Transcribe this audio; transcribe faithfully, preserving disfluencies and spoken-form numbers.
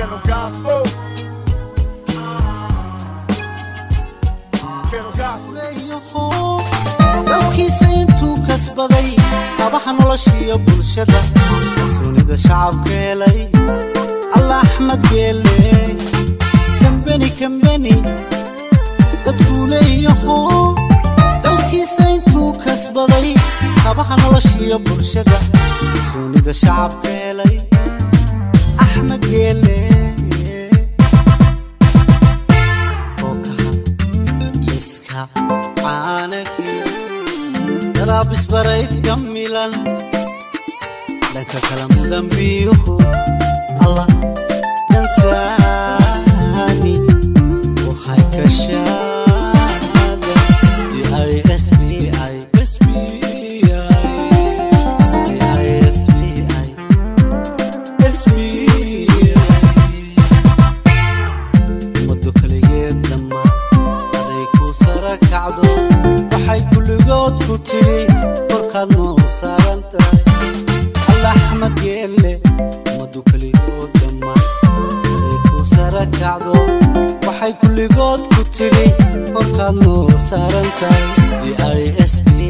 Piano gospel. Piano gospel. dalkiisa intuu kasbaday abaxa noloshiyo bulshada kalsoonida shacabka helay Allah Axmed Geele kambani kambani dadku leeyahay dalkiisa intuu kasbaday abaxa noloshiyo bulshada kalsoonida shacabka helay Axmed Geele iska caanaki رابس بريت كملا لك كلام ذنبيه الله تنساني وخايك الشهادة اس بي اي اس بي اي اس بي اي اس بي اي اس بي اي اس بي اي مدو كليجيت لما عليكو سرك عدو وحي كل قوت كتيري بركان نو سارنتاي الله أحمد Geele مدو كل قوت دما عليكو سرك عدو وحي كل قوت كتيري بركان نو سارنتاي اس بي اي اس بي